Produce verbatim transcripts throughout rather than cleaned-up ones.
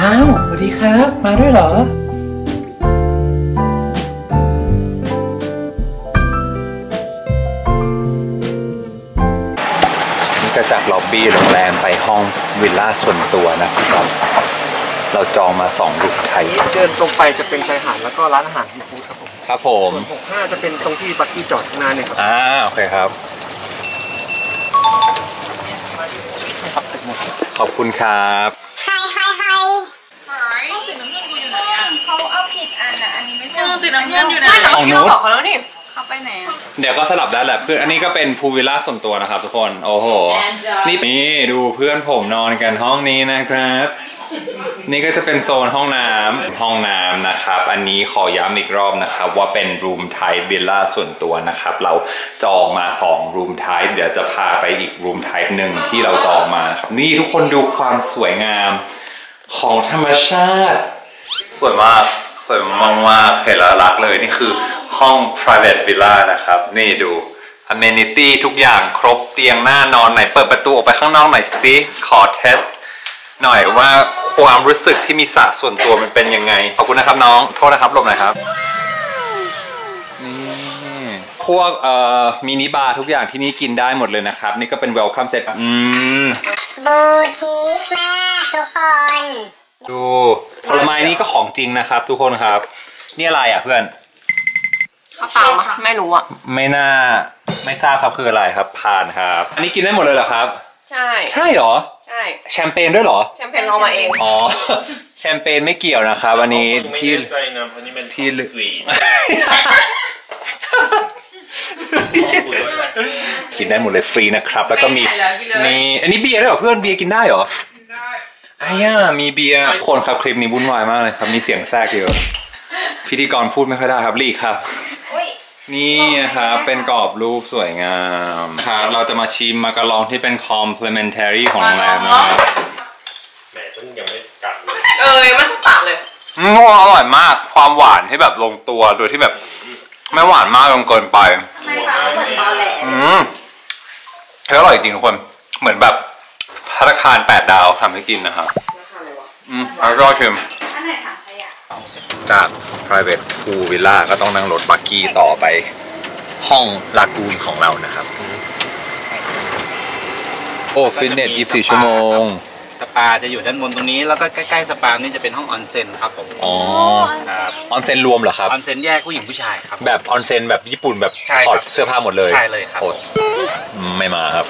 อ้าวสวัสดีครับมาด้วยเหรอนี่ก็จากล็อบบี้โรงแรมไปห้องวิลล่าส่วนตัวนะครับเราจองมาสองรูปไทยเดินตรงไปจะเป็นชายหาดแล้วก็ร้านอาหารซีฟู้ดครับผมครับผมส่วนหกห้าจะเป็นตรงที่บักกี้จอดข้างหน้าเนี่ยครับอ่าโอเคครับขอบคุณครับไฮไฮไฮสีน้ำเงินกูอยู่ไหนอ่ะเขาเอาผิดอันอ่ะอันนี้ไม่ใช่สีน้ำเงินอยู่ไหนของนู้นบอกเขาแล้วนี่เขาไปไหนเดี๋ยวก็สลับได้แหละเพื่อนอันนี้ก็เป็นพูลวิลล่าส่วนตัวนะครับทุกคนโอ้โหนี่นี่ดูเพื่อนผมนอนกันห้องนี้นะครับนี่ก็จะเป็นโซนห้องน้ำห้องน้ำนะครับอันนี้ขอย้ำอีกรอบนะครับว่าเป็นรูมไทป์วิลล่าส่วนตัวนะครับเราจองมาสองรูมไทป์เดี๋ยวจะพาไปอีกรูมไทป์หนึ่งที่เราจองมาครับนี่ทุกคนดูความสวยงามของธรรมชาติสวยมากสวยมากมากเห็นแล้วรักเลยนี่คือห้อง private villa นะครับนี่ดู amenity ทุกอย่างครบเตียงหน้านอนไหนเปิดประตูออกไปข้างนอกหน่อยสิขอเทสหน่อยว่าความรู้สึกที่มีสระส่วนตัวมันเป็นยังไงขอบคุณนะครับน้องโทษนะครับหลบหน่อยครับนี่พวกเอ่อมินิบาร์ทุกอย่างที่นี่กินได้หมดเลยนะครับนี่ก็เป็น welcome set อืมบูติกแม่ทุกคนดูผลไม้นี่ก็ของจริงนะครับทุกคนครับนี่อะไรอ่ะเพื่อนข้าวตังมาไม่รู้อ่ะไม่น่าไม่ทราบครับคืออะไรครับผ่านครับอันนี้กินได้หมดเลยเหรอครับใช่ใช่เหรอใช่แชมเปญด้วยเหรอแชมเปญเรามาเองอ๋อแชมเปญไม่เกี่ยวนะครับวันนี้ที่ที่กินได้หมดเลยฟรีนะครับแล้วก็มีมีอันนี้เบียร์ด้วยเหรอเพื่อนเบียร์กินได้เหรอไอ้ย่ามีเบียร์คนครับคลิปนี้วุ่นวายมากเลยครับมีเสียงแทรกเยอะพิธีกรพูดไม่ค่อยได้ครับรีครับนี่ครับเป็นกรอบรูปสวยงามครับเราจะมาชิมมาการองที่เป็น complimentary ของโรงแรมนะครับแหมต้นยังไม่กัดเลยเออไม่ต้องปากเลยอืมอร่อยมากความหวานที่แบบลงตัวโดยที่แบบไม่หวานมากจนเกินไปทำไมปากเหมือนตอแหลอืมเฮ้ยอร่อยจริงทุกคนเหมือนแบบภัตตาคารแปดดาวทำให้กินนะครับอืมแล้วก็ชิมจาก private pool villa ก็ต้องนั่งรถบักกี้ต่อไปห้องลากูนของเรานะครับโอ้ฟิตเนสยี่สิบสี่ชั่วโมงสปาจะอยู่ด้านบนตรงนี้แล้วก็ใกล้ๆสปานี่จะเป็นห้องออนเซ็นครับผมอ๋อครับออนเซ็นรวมเหรอครับออนเซ็นแยกผู้หญิงผู้ชายครับแบบออนเซ็นแบบญี่ปุ่นแบบถอดเสื้อผ้าหมดเลยใช่เลยครับไม่มาครับ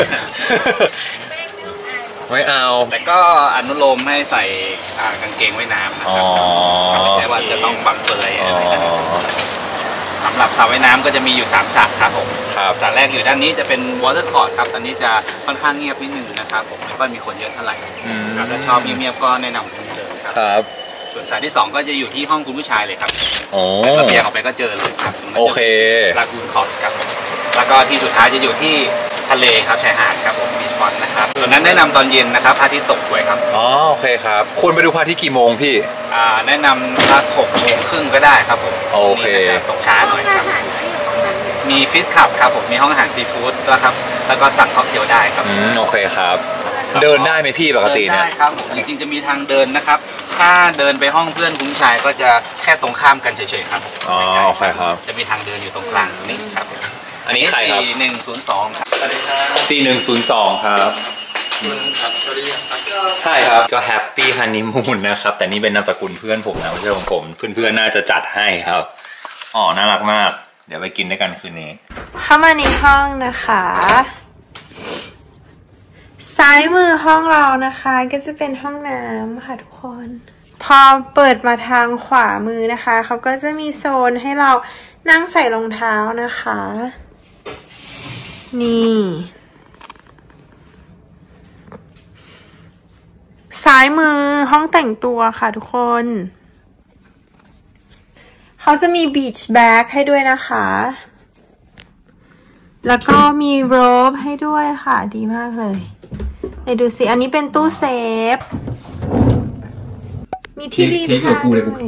ไม่เอาแต่ก็อนุโลมให้ใส่กางเกงว่ายน้ำนะครับไม่ใช่ว่าจะต้องบังเปยอะไรสำหรับสระว่ายน้ำก็จะมีอยู่สามสระครับผมสระแรกอยู่ด้านนี้จะเป็นวอเตอร์คอร์ทครับตอนนี้จะค่อนข้างเงียบนิดนึงนะครับผมไม่ค่อยมีคนเยอะเท่าไหร่ถ้าชอบเงียบๆก็แนะนำคุณเดินครับส่วนสระที่สองก็จะอยู่ที่ห้องคุณผู้ชายเลยครับระเบียงออกไปก็เจอเลยครับโอเคลากูนคอร์ทครับแล้วก็ที่สุดท้ายจะอยู่ที่ทะเลครับชายหาดครับผมบีชฟรอนต์นะครับส่วนนั้นแนะนำตอนเย็นนะครับพระอาทิตย์ตกสวยครับอ๋อโอเคครับควรไปดูพระอาทิตย์กี่โมงพี่อ่าแนะนำสักหกโมงครึ่งก็ได้ครับผมโอเคตกช้าหน่อยครับมีฟิชคลับครับผมมีห้องอาหารซีฟู้ดแล้วครับแล้วก็สั่งค็อกเทลได้ครับอืมโอเคครับเดินได้ไหมพี่ปกติเนี่ยได้ครับจริงๆจะมีทางเดินนะครับถ้าเดินไปห้องเพื่อนคุณชายก็จะแค่ตรงข้ามกันเฉยๆครับอ๋อโอเคครับจะมีทางเดินอยู่ตรงกลางนี่ครับอันนี้ใครครับสี่หนึ่งศูนย์สองครับสี่หนึ่งศูนย์สองครับใช่ครับก็แฮปปี้ฮันนีมูนนะครับแต่นี่เป็นนามสกุลเพื่อนผมนะไม่ใช่ของผมเพื่อนๆน่าจะจัดให้ครับอ๋อน่ารักมากเดี๋ยวไปกินด้วยกันคืนนี้เข้ามาในห้องนะคะซ้ายมือห้องเรานะคะก็จะเป็นห้องน้ำค่ะทุกคนพอเปิดมาทางขวามือนะคะเขาก็จะมีโซนให้เรานั่งใส่รองเท้านะคะนี่ซ้ายมือห้องแต่งตัวค่ะทุกคนเขาจะมีบีชแบ็กให้ด้วยนะคะแล้วก็มีโรบให้ด้วยค่ะดีมากเลยเดี๋ยวดูสิอันนี้เป็นตู้เซฟมีที่รีดผ้าด้วย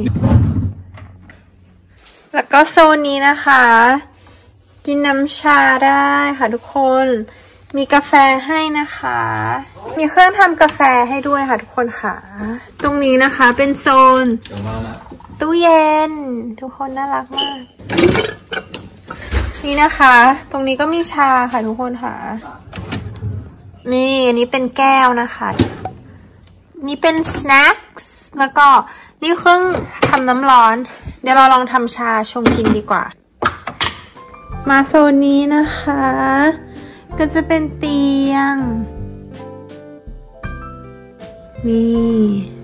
แล้วก็โซนนี้นะคะกินน้ำชาได้ค่ะทุกคนมีกาแฟให้นะคะ มีเครื่องทำกาแฟให้ด้วยค่ะทุกคนค่ะ ตรงนี้นะคะเป็นโซนตู้เย็นทุกคนน่ารักมากนี่นะคะตรงนี้ก็มีชาค่ะทุกคนค่ะนี่อันนี้เป็นแก้วนะคะนี่เป็นสแน็คแล้วก็นี่เครื่องทำน้ำร้อนเดี๋ยวเราลองทำชาชงกินดีกว่ามาโซนนี้นะคะก็จะเป็นเตียงนี่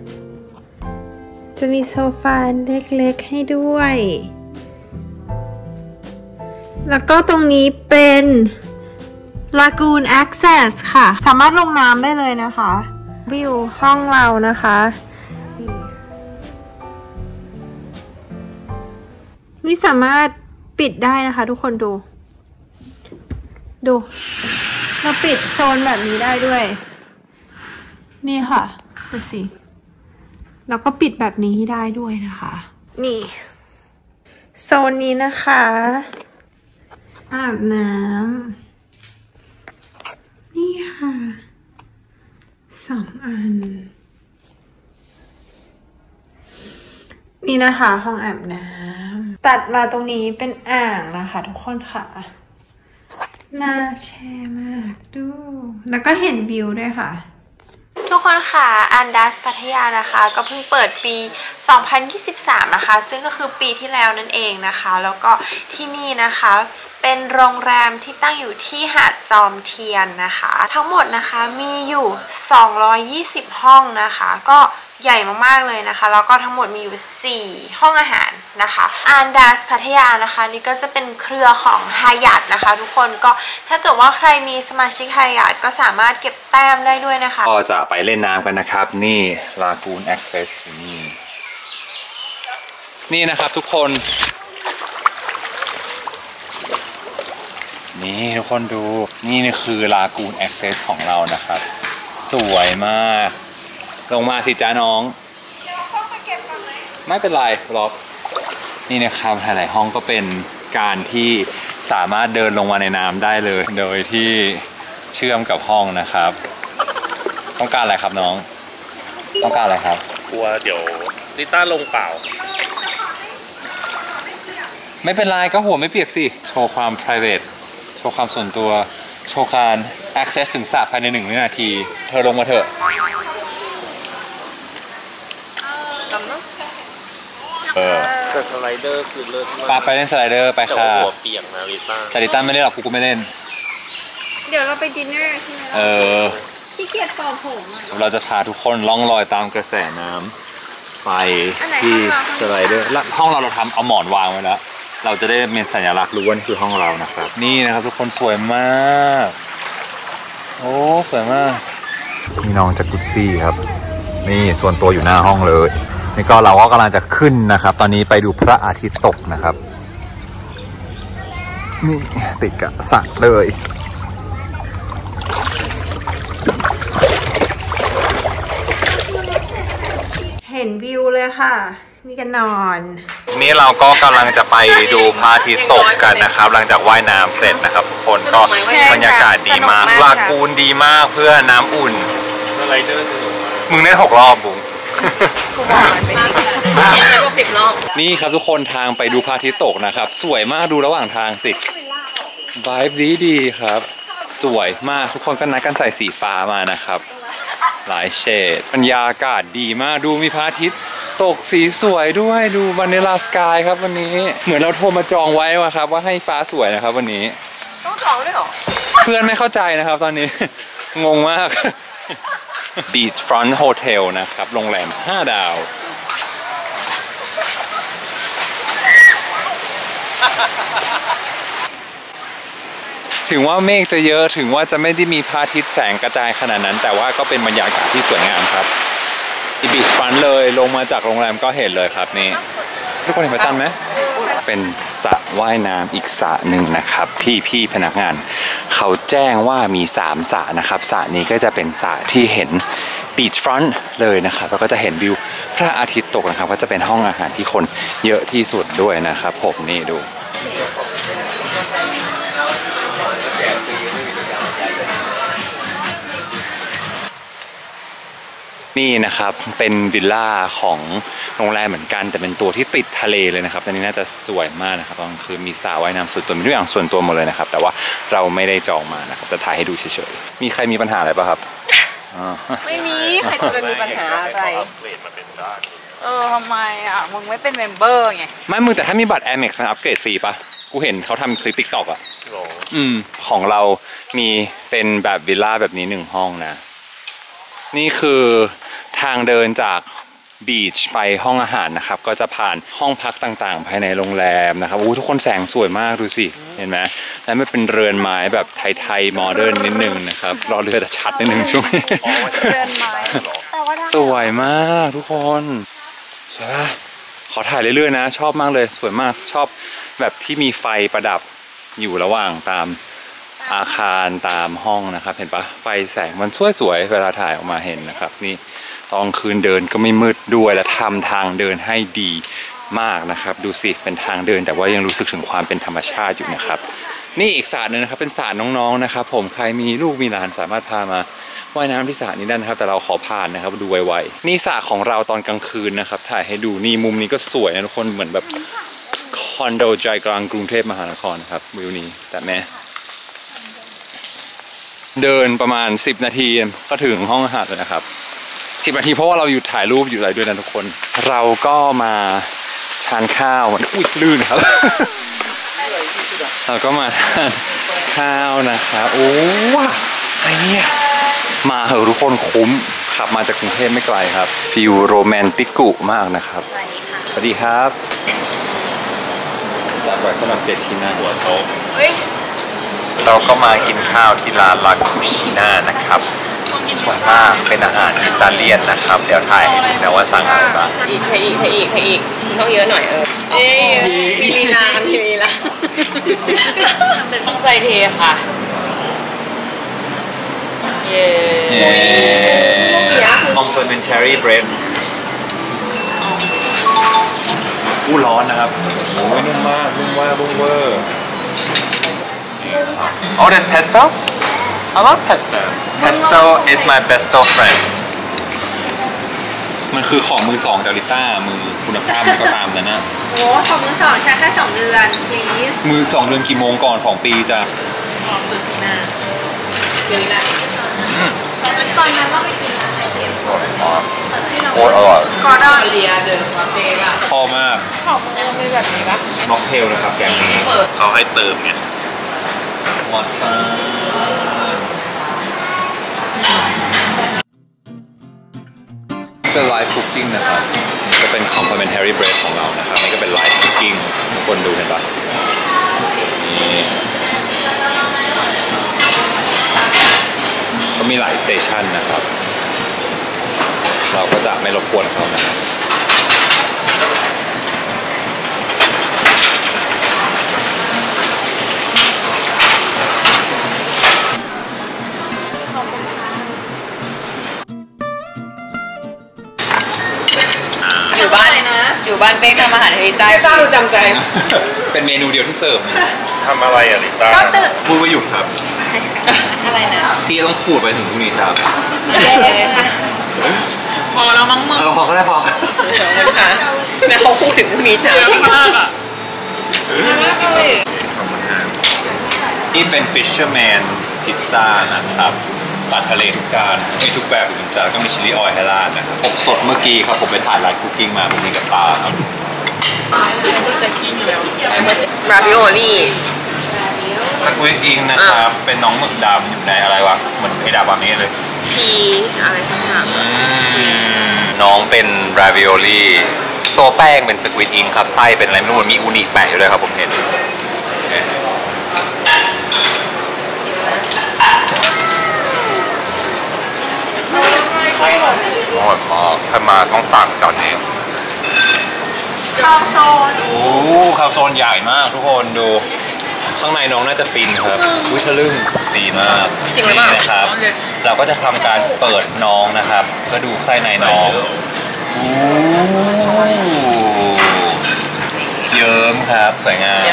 จะมีโซฟาเล็กๆให้ด้วยแล้วก็ตรงนี้เป็น Lagoon Access ค่ะสามารถลงน้ำได้เลยนะคะวิวห้องเรานะคะนี่สามารถปิดได้นะคะทุกคนดูดูเราปิดโซนแบบนี้ได้ด้วยนี่ค่ะดูสิแล้วก็ปิดแบบนี้ได้ด้วยนะคะนี่โซนนี้นะคะอาบน้ำนี่ค่ะสองอันนี่นะคะห้องอาบน้ำตัดมาตรงนี้เป็นอ่างนะคะทุกคนค่ะน่าแช่มากดูแล้วก็เห็นวิวด้วยค่ะทุกคนค่ะอันดัสพัทยานะคะก็เพิ่งเปิดปีสองพันยี่สิบสามนะคะซึ่งก็คือปีที่แล้วนั่นเองนะคะแล้วก็ที่นี่นะคะเป็นโรงแรมที่ตั้งอยู่ที่หาดจอมเทียนนะคะทั้งหมดนะคะมีอยู่สองร้อยยี่สิบห้องนะคะก็ใหญ่มากๆเลยนะคะแล้วก็ทั้งหมดมีอยู่สี่ห้องอาหารนะคะอันดัสพัทยานะคะนี่ก็จะเป็นเครือของฮายัตนะคะทุกคนก็ถ้าเกิดว่าใครมีสมาชิกฮายัตก็สามารถเก็บแต้มได้ด้วยนะคะก็จะไปเล่นน้ำกันนะครับนี่ Lagoon Access นี่นี่นะครับทุกคนนี่ทุกคนดูนี่นี่คือ Lagoon Access ของเรานะครับสวยมากลงมาสิจ้าน้องเดี๋ยวต้องไปเก็บก่อนไหมไม่เป็นไรรอบนี่นะครับหลายๆห้องก็เป็นการที่สามารถเดินลงมาในน้ำได้เลยโดยที่เชื่อมกับห้องนะครับต้องการอะไรครับน้องต้องการอะไรครับกลัวเดี๋ยวลิต้าลงเปล่าไม่เป็นไรก็หัวไม่เปียกสิโชว์ความ private โชว์ความส่วนตัวโชว์การ access ถึงสระภายในหนึ่งวินาทีเธอลงมาเถอะเออแต่สไลเดอร์คือเลิศมากปาไปเล่นสไลเดอร์ไปค่ะแต่หัวเปียกนะลิต้าแต่ลิต้าไม่เล่นหรอกกูก็ไม่เล่นเดี๋ยวเราไปดินเนอร์ใช่ไหมเออขี้เกียจต่อผมเราจะพาทุกคนล่องลอยตามกระแสน้ำไปที่สไลเดอร์และห้องเราเราทำเอาหมอนวางไว้แล้วเราจะได้เป็นสัญลักษณ์รู้ว่านี่คือห้องเรานะครับนี่นะครับทุกคนสวยมากโอ้สวยมากนี่น้องจากกุซี่ครับนี่ส่วนตัวอยู่หน้าห้องเลยนี่ก็เราก็กำลังจะขึ้นนะครับตอนนี้ไปดูพระอาทิตย์ตกนะครับนี่ติดกับสระเลยเห็นวิวเลยค่ะนี่กันนอนนี่เราก็กำลังจะไปดูพระอาทิตย์ตกกันนะครับหลังจากว่ายน้ำเสร็จนะครับทุกคนก็บรรยากาศดีมากลากูนดีมากเพื่อน้ำอุ่นอะไรเจอสนุกมึงได้หกรอบบุ๋งนี่ครับทุกคนทางไปดูพระอาทิตย์ตกนะครับสวยมากดูระหว่างทางสิไวบ์ดีดีครับสวยมากทุกคนก็นัดกันใส่สีฟ้ามานะครับหลายเฉดบรรยากาศดีมากดูมีพระอาทิตย์ตกสีสวยด้วยดูวานิลาสกายครับวันนี้เหมือนเราโทรมาจองไว้ว่าครับว่าให้ฟ้าสวยนะครับวันนี้ต้องจองด้วยหรอเพื่อนไม่เข้าใจนะครับตอนนี้งงมาก Beach Front Hotel นะครับโรงแรมห้าดาวถึงว่าเมฆจะเยอะถึงว่าจะไม่ได้มีพระอาทิตย์แสงกระจายขนาดนั้นแต่ว่าก็เป็นบรรยากาศที่สวยงามครับที่ Beach Front เลยลงมาจากโรงแรมก็เห็นเลยครับนี่ทุกคนเห็นพระจันทร์ไหมเป็นสระว่ายน้ำอีกสระหนึ่งนะครับที่พี่พนักงานเขาแจ้งว่ามีสามสระนะครับสระนี้ก็จะเป็นสระที่เห็น Beach Front เลยนะครับแล้วก็จะเห็นวิวพระอาทิตย์ตกนะครับก็จะเป็นห้องอาหารที่คนเยอะที่สุดด้วยนะครับผมนี่ดูนี่นะครับเป็นวิลล่าของโรงแรมเหมือนกันแต่เป็นตัวที่ติดทะเลเลยนะครับอันนี้น่าจะสวยมากนะครับก็คือมีสระว่ายน้ำส่วนตัวมีทุกอย่างส่วนตัวหมดเลยนะครับแต่ว่าเราไม่ได้จองมานะครับจะถ่ายให้ดูเฉยๆมีใครมีปัญหาอะไรป่ะครับไม่มีใครจะมีปัญหาอะไรเออทำไมอ่ะมึงไม่เป็นเมมเบอร์ไงไม่มึงแต่ถ้ามีบัตร แอม เอ็กซ์ มันอัปเกรดฟรีป่ะกูเห็นเขาทำคลิป ติ๊กต็อก อ่ะอืมของเรามีเป็นแบบวิลล่าแบบนี้หนึ่งห้องนะนี่คือทางเดินจากบีชไปห้องอาหารนะครับก็จะผ่านห้องพักต่างๆภายในโรงแรมนะครับอู้ทุกคนแสงสวยมากดูสิเห็นไหมแล้วมันเป็นเรือนไม้แบบไทยๆโมเดิร์นนิดนึงนะครับรอเรือจะชัดนิดนึงช่วงนี้เรือนไม้สวยมากทุกคนสวยป่ะขอถ่ายเรื่อยๆนะชอบมากเลยสวยมากชอบแบบที่มีไฟประดับอยู่ระหว่างตามอาคารตามห้องนะครับเห็นปะไฟแสงมันสวยๆเวลาถ่ายออกมาเห็นนะครับนี่ตอนคืนเดินก็ไม่มืดด้วยและทำทางเดินให้ดีมากนะครับดูสิเป็นทางเดินแต่ว่ายังรู้สึกถึงความเป็นธรรมชาติอยู่นะครับนี่อีกสระนึงนะครับเป็นสระน้องๆนะครับผมใครมีลูกมีหลานสามารถพามาว่ายน้ำที่สระนี้ได้นะครับแต่เราขอผ่านนะครับดูไวๆนี่สระของเราตอนกลางคืนนะครับถ่ายให้ดูนี่มุมนี้ก็สวยนะทุกคนเหมือนแบบคอนโดใจกลางกรุงเทพมหานครนะครับวิวนี้แต่แม่เดินประมาณสิบนาทีก็ถึงห้องอาหารเลยนะครับสิบนาทีเพราะว่าเราอยู่ถ่ายรูปอยู่อะไรด้วยนะทุกคนเราก็มาทานข้าวอุ้ยลื่นครับ เราก็มาทานข้าวนะครับโอ้ว้าไอ้เนี่ยมาเหอะทุกคนคุ้มขับมาจากกรุงเทพไม่ไกลครับฟิลโรแมนติกุมากนะครับสวัสดีครับจัดไว้สำหรับเจ็ดที่นั่งหัวโต๊ะเราก็มากินข้าวที่ร้านลาคูชิน่านะครับสวยมากเป็นอาหารอิตาเลียนนะครับเดี๋ยวถ่ายให้ดูนะว่าสั่งอะไรบ้างอีกให้อีกให้อีกให้อีกต้องเยอะหน่อยเออเอ๊ะมีลีลามีลีลาต้องใจเทค่ะเย้ complimentary bread อู้ร้อนนะครับโอ้ยนุ่มมากนุ่มว่าบุ้งเวอร์Oh, there's pesto? I love pesto. Pesto is my besto friend. มันคือของมือสองจากลิต้ามือคุณภาพมันก็ตามนะนะโอ้ของมือสองใช้แค่สองเดือน please มือสองเดือนกี่โมงก่อนสองปีจ้ะอ๋อสุดที่หน้าเดี๋ยวนี้แหละก่อนนั้นก็ไปกินอะไรเค็มโคตรอร่อยคอร์ดอนเรียเดินมาเป๊ะอะคอมากของมือมีแบบนี้ปะม็อกเทลนะครับแกงนี้เขาให้เติมไงวอตซ่าเป็นไลฟ์คุกกิ้งนะครับจะเป็น complimentary bread ของเรานะครับนี่ก็เป็นไลฟ์คุกกิ้งทุกคนดูเห็นปะนี่ก็มีหลายสเตชันนะครับเราก็จะไม่รบกวนเขานะครับอยู่บ้านนะอยู่บ้านเป๊กทำอาหารให้ลิต้าลิต้าจำใจเป็นเมนูเดียวที่เสิร์ฟทำอะไรอะลิต้าพูดว่าหยุดครับอะไรนะพี่ต้องขูดไปถึงพรุ่งนี้ครับพอแล้วมั้งมึงเออพอก็ได้พอแม่เขาพูดถึงพรุ่งนี้ใช่ไหมมากอ่ะนี่เป็น fisherman pizza นะครับสัตว์ทะเลทุกจานมีทุกแบบทุกจานก็มีชิลลี่ออยล์ให้ราดนะครับผมสดเมื่อกี้ครับผมไปถ่ายไลฟ์คุกกิ้งมาผมมีกับตาครับราวิโอลี่สควิดอิงนะครับเป็นน้องหมึกดำอยู่ในอะไรวะเหมือนไอ้ดาบแบบนี้เลยพีอะไรสักอย่างน้องเป็นราวิโอลี่ตัวแป้งเป็นสควิดอิงครับไส้เป็นอะไรไม่รู้มีอูนิแปะอยู่ด้วยครับผมเห็นอร่อยมากใครมาต้องสั่งตอนนี้ข้าวโซนโอ้ข้าวโซนใหญ่มากทุกคนดูข้างในน้องน่าจะฟินครับวิทะลึ่งดีมากจริงไหมนะครับเราก็จะทำการเปิดน้องนะครับก็ดูไส้ในน้องเยิ้มครับสวยงาม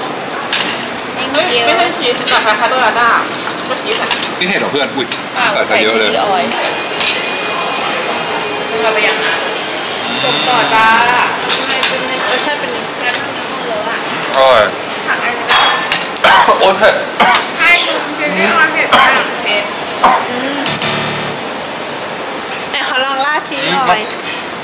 ไม่ใช่ชีสแต่คาคาโดราด้าก็ชีสที่เห็นของเพื่อนอุ้ยใส่ใส่เยอะเลยเราไปอย่างนั้นจบต่อจ้าเป็นรสชาติเป็นแกงน้ำข้าวเลยอ่ะอร่อยผักอะไรโอ้ยเผ็ดใช่คือที่ร้านเผ็ดมากเผ็ดแต่เขาลองราดชีสหน่อย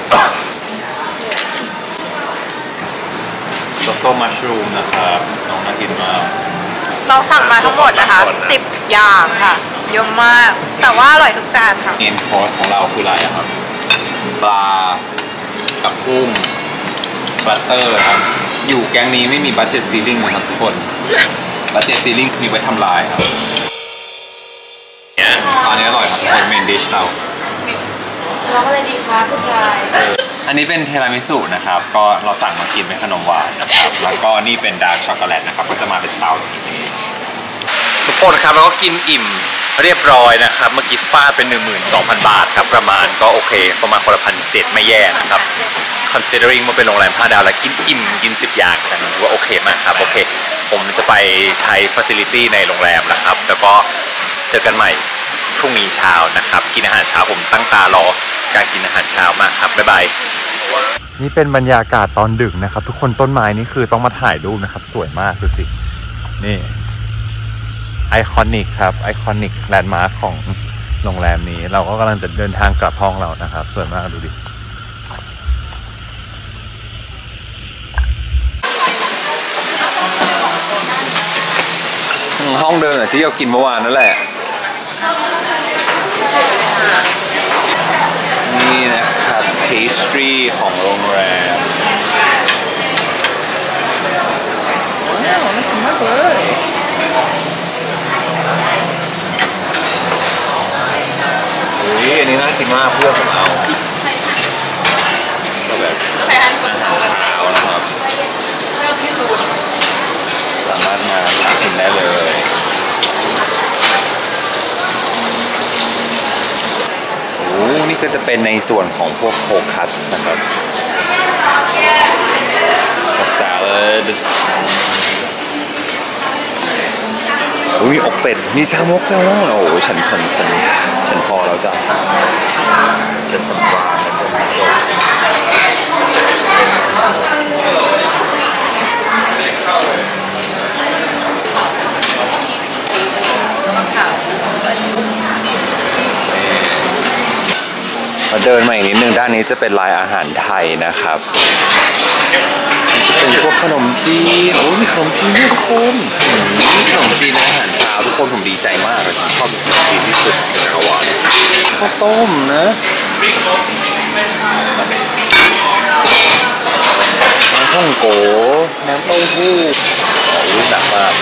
โตโต้มัชรูมนะครับน้องน่ากินมากเราสั่งมาทั้งหมดนะคะสิบอย่างค่ะเยอะมากแต่ว่าอร่อยทุกจานค่ะเมนคอร์สของเราคืออะไรครับปลากับกุ้งบัตเตอร์ครับอยู่แกงนี้ไม่มีบัตเจ็ตซีลิ่งนะครับทุกคนบัตเจ็ตซีลิ่งมีไว้ทำลายครับตอนนี้อร่อยครับเป็นเมนดิชเราเราก็เลยดีค่ะผู้ชายอันนี้เป็นเทรามิสุนะครับก็เราสั่งมากินเป็นขนมหวานนะครับแล้วก็นี่เป็นดาร์กช็อกโกแลตนะครับก็จะมาเป็นเตาทุกคนครับแล้วก็กินอิ่มเรียบร้อยนะครับเมื่อกี้ฟาดเป็น หนึ่งหมื่นสองพัน บาทครับประมาณก็โอเคประมาณคนละพันเจ็ดไม่แย่นะครับ considering ว่าเป็นโรงแรมห้าดาวแล้วกินอิ่มกินสิบอย่างกันถือว่าโอเคมากครับโอเคผมจะไปใช้ facility ในโรงแรมนะครับแล้วก็เจอกันใหม่พรุ่งนี้เช้านะครับกินอาหารเช้าผมตั้งตารอการกินอาหารเช้ามากครับบ๊ายบายนี่เป็นบรรยากาศตอนดึกนะครับทุกคนต้นไม้นี่คือต้องมาถ่ายรูปนะครับสวยมากดูสินี่ไอคอนิกครับไอคอนิกแลนด์มาร์คของโรงแรมนี้เราก็กำลังจะเดินทางกลับห้องเรานะครับสวยมากดูดิห้องเดิมที่เรากินเมื่อวานนั่นแหละนี่นะครับเพสตรีของโรงแรมว้าวน่ากินมากเลยอุ้ยอันนี้น่ากินมากเพื่อนผมเอาก็แบบใส่ฮันกับเขาแบบไหนนะครับสามารถมาหากินได้เลยโอ้นี่ก็จะเป็นในส่วนของพวกโคคัสนะครับสลัดอุ้ยอกเป็ดมีแซลมอนแซลมอนโอ้โหฉันฉันฉันฉันพอแล้วจ้ะฉันสำราญแล้วก็จบมาเดินมาอีกนิดนึงด้านนี้จะเป็นลายอาหารไทยนะครับเป็นพวกขนมจีนโอ้มีขนมจีนด้วยทุกคนมีขนมจีนอาหารเช้าทุกคนผมดีใจมากเลยชอบขนมจีนที่สุดในจักรวาลข้าวต้มนะน้ำข้าวโกน้ำเต้าหู้โอ้ยหนักมาก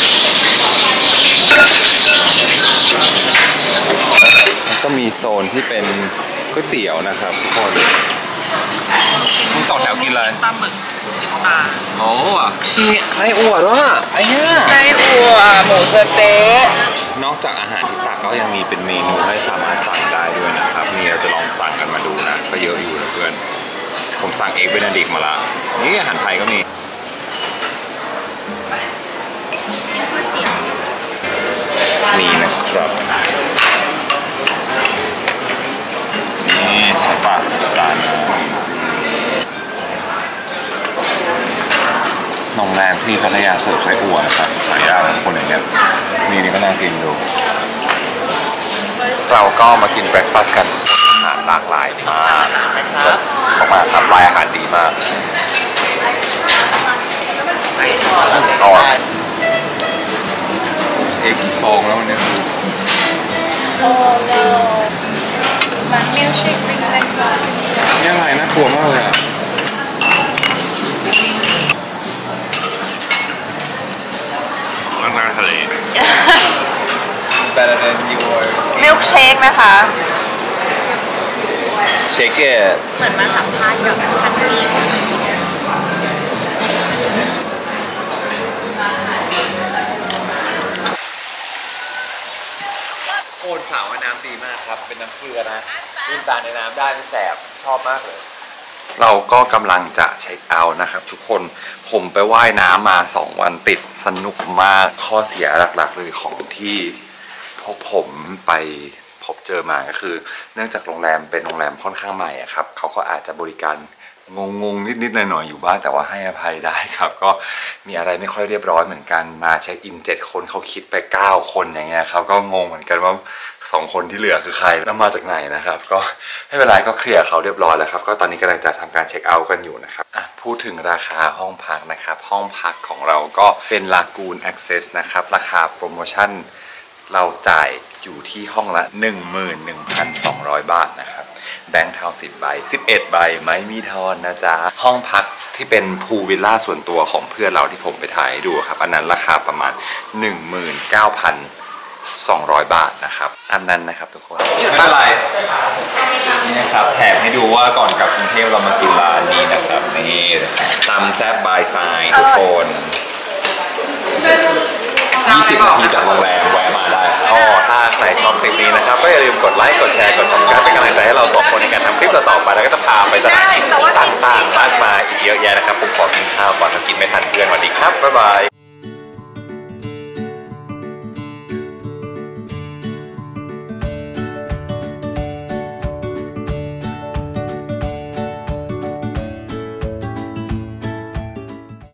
แล้วก็มีโซนที่เป็นก๋วยเตี๋ยวนะครับทุกคนมึงต่อแถวกินอะไรปลาหมึกปลาโอ้มีไส้อั่วด้วยไอ้เนี่ยไส้อั่วหมูสะเต๊ะนอกจากอาหารที่ตักก็ยังมีเป็นเมนูให้สามารถสั่งได้ด้วยนะครับนี่เราจะลองสั่งกันมาดูนะก็เยอะอยู่นะเพื่อนผมสั่งเอ็กเบเนดิกมาละนี่อาหารไทยก็มีนี่นะครับนี่ใช่ปะจานโรงแรมที่พัทยาเสิร์ฟไส้อั่วนะครับขายยากคนอย่างเงี้ยนี่นี่ก็น่ากินดูเราก็มากินเบรคฟาสต์กันอาหารหลากหลายมากมากครับรายอาหารดีมากอร่อยเอ็กซ์ฟองแล้วเนี่ยโอ้ no มันมิลค์เชคเป็นอะไรก่อนนี่อะไรน่ากลัวมากเลยอ่ะน้ำตาลทะเล Better than yours มิลค์เชคนะคะเชคเก้เหมือนมาสัมภาษณ์กับท่านนี้โคนสาวน้ำดีมากครับเป็นน้ำเกลือนะลื่นตาในน้ำได้ไม่แสบชอบมากเลยเราก็กำลังจะเช็คเอาท์นะครับทุกคนผมไปว่ายน้ำมาสองวันติดสนุกมากข้อเสียหลักๆเลยของที่พวกผมไปพบเจอมาก็คือเนื่องจากโรงแรมเป็นโรงแรมค่อนข้างใหม่อะครับเขาก็อาจจะบริการงงๆนิดๆหน่อยๆอยู่บ้างแต่ว่าให้อภัยได้ครับก็มีอะไรไม่ค่อยเรียบร้อยเหมือนกันมาเช็คอินเจ็ดคนเขาคิดไปเก้าคนอย่างเงี้ยครับก็งงเหมือนกันว่าสองคนที่เหลือคือใครแล้วมาจากไหนนะครับก็ไม่เป็นไรก็เคลียร์เขาเรียบร้อยแล้วครับก็ตอนนี้กำลังจะทำการเช็คเอาท์กันอยู่นะครับอ่ะพูดถึงราคาห้องพักนะครับห้องพักของเราก็เป็นลากูนแอคเซสนะครับราคาโปรโมชั่นเราจ่ายอยู่ที่ห้องละ หนึ่งหมื่นหนึ่งพันสองร้อย บาทนะครับแบงค์เทาสิบใบสิบเอ็ดใบไม่มีทอนนะจ๊ะห้องพักที่เป็นพูลวิลล่าส่วนตัวของเพื่อนเราที่ผมไปถ่ายให้ดูครับอันนั้นราคาประมาณ หนึ่งหมื่นเก้าพันสองร้อย บาทนะครับอันนั้นนะครับทุกคนไม่เป็นไรนี่นะครับแถมให้ดูว่าก่อนกลับกรุงเทพเรามากินร้านนี้นะครับนี่ตำแซ่บบายไซน์ทุกคนยี่สิบนาทีจากโรงแรมแวะมาได้อ๋อถ้าใครชอบคลิปนี้นะครับก็อย่าลืมกดไลค์กดแชร์กด ซับสไครบ์ เป็นกำลังใจให้เราสองคนในการทำคลิปต่อๆไปแล้วก็จะพาไปสถานที่ต่างๆมากมายอีกเยอะแยะนะครับผมขอกินข้าวก่อนถ้ากินไม่ทันเพื่อนสวัสดีครับบ๊ายบาย